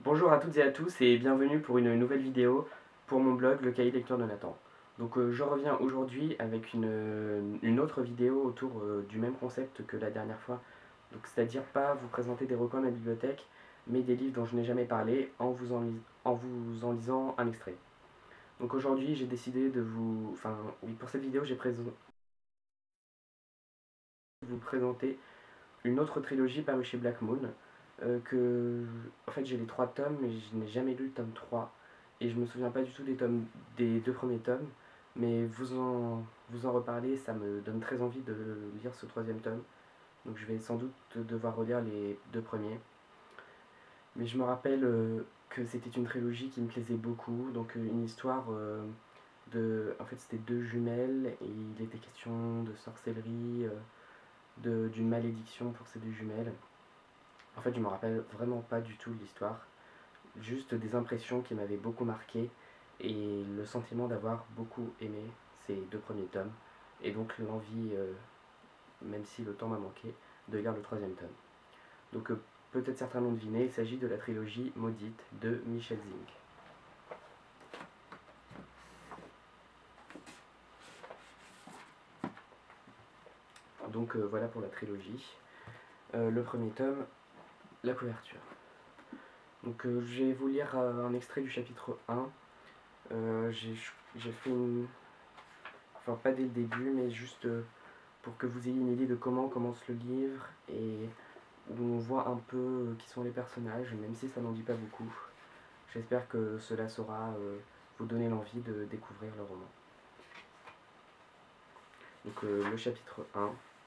Bonjour à toutes et à tous et bienvenue pour une nouvelle vidéo pour mon blog Le Cahier Lecture de Nathan. Donc je reviens aujourd'hui avec une autre vidéo autour du même concept que la dernière fois. Donc c'est-à-dire pas vous présenter des recoins de ma bibliothèque, mais des livres dont je n'ai jamais parlé en vous en lisant un extrait. Donc aujourd'hui j'ai décidé de vous... Enfin oui, pour cette vidéo j'ai vous présenter une autre trilogie parue chez Black Moon. En fait j'ai les 3 tomes mais je n'ai jamais lu le tome 3 et je me souviens pas du tout des 2 premiers tomes, mais vous en reparler, ça me donne très envie de lire ce 3e tome, donc je vais sans doute devoir relire les 2 premiers. Mais je me rappelle que c'était une trilogie qui me plaisait beaucoup, donc une histoire en fait c'était 2 jumelles et il était question de sorcellerie, d'une malédiction pour ces 2 jumelles. En fait, je me rappelle vraiment pas du tout de l'histoire, juste des impressions qui m'avaient beaucoup marqué et le sentiment d'avoir beaucoup aimé ces 2 premiers tomes, et donc l'envie, même si le temps m'a manqué, de lire le 3e tome. Donc peut-être certains l'ont deviné, il s'agit de la trilogie Maudite de Michel Zink. Donc voilà pour la trilogie. Le premier tome, la couverture. Donc je vais vous lire un extrait du chapitre 1. J'ai fait une... Enfin pas dès le début, mais juste pour que vous ayez une idée de comment commence le livre et où on voit un peu qui sont les personnages, même si ça n'en dit pas beaucoup. J'espère que cela saura vous donner l'envie de découvrir le roman. Donc le chapitre 1.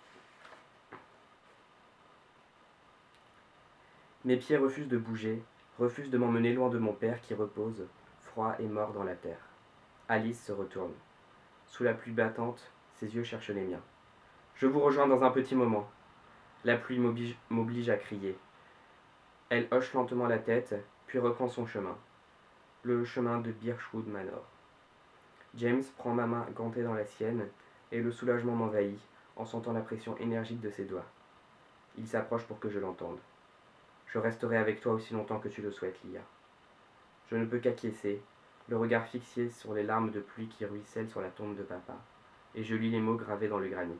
Mes pieds refusent de bouger, refusent de m'emmener loin de mon père qui repose, froid et mort dans la terre. Alice se retourne. Sous la pluie battante, ses yeux cherchent les miens. Je vous rejoins dans un petit moment. La pluie m'oblige à crier. Elle hoche lentement la tête, puis reprend son chemin. Le chemin de Birchwood Manor. James prend ma main gantée dans la sienne, et le soulagement m'envahit en sentant la pression énergique de ses doigts. Il s'approche pour que je l'entende. Je resterai avec toi aussi longtemps que tu le souhaites, Lia. Je ne peux qu'acquiescer, le regard fixé sur les larmes de pluie qui ruissellent sur la tombe de papa, et je lis les mots gravés dans le granit.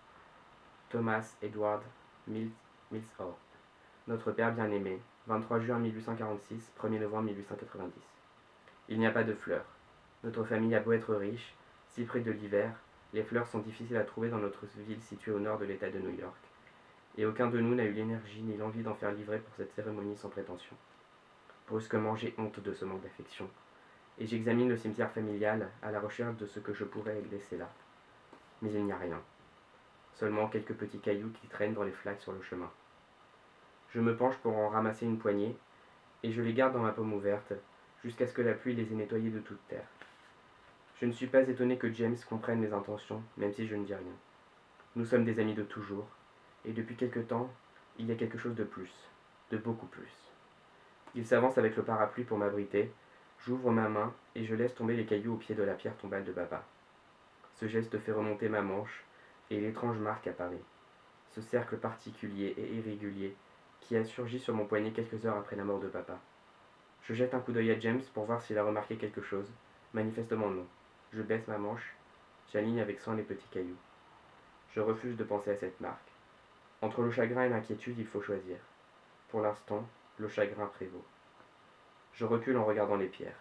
Thomas Edward Millthorpe, notre père bien-aimé, 23 juin 1846, 1er novembre 1890. Il n'y a pas de fleurs. Notre famille a beau être riche, si près de l'hiver, les fleurs sont difficiles à trouver dans notre ville située au nord de l'État de New York, et aucun de nous n'a eu l'énergie ni l'envie d'en faire livrer pour cette cérémonie sans prétention. Brusquement, j'ai honte de ce manque d'affection, et j'examine le cimetière familial à la recherche de ce que je pourrais laisser là. Mais il n'y a rien. Seulement quelques petits cailloux qui traînent dans les flaques sur le chemin. Je me penche pour en ramasser une poignée, et je les garde dans ma paume ouverte, jusqu'à ce que la pluie les ait nettoyés de toute terre. Je ne suis pas étonné que James comprenne mes intentions, même si je ne dis rien. Nous sommes des amis de toujours, et depuis quelque temps, il y a quelque chose de plus, de beaucoup plus. Il s'avance avec le parapluie pour m'abriter, j'ouvre ma main et je laisse tomber les cailloux au pied de la pierre tombale de papa. Ce geste fait remonter ma manche, et l'étrange marque apparaît. Ce cercle particulier et irrégulier qui a surgi sur mon poignet quelques heures après la mort de papa. Je jette un coup d'œil à James pour voir s'il a remarqué quelque chose. Manifestement non. Je baisse ma manche, j'aligne avec soin les petits cailloux. Je refuse de penser à cette marque. Entre le chagrin et l'inquiétude, il faut choisir. Pour l'instant, le chagrin prévaut. Je recule en regardant les pierres.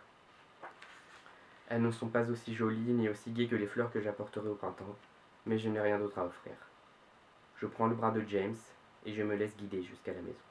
Elles ne sont pas aussi jolies ni aussi gaies que les fleurs que j'apporterai au printemps, mais je n'ai rien d'autre à offrir. Je prends le bras de James et je me laisse guider jusqu'à la maison.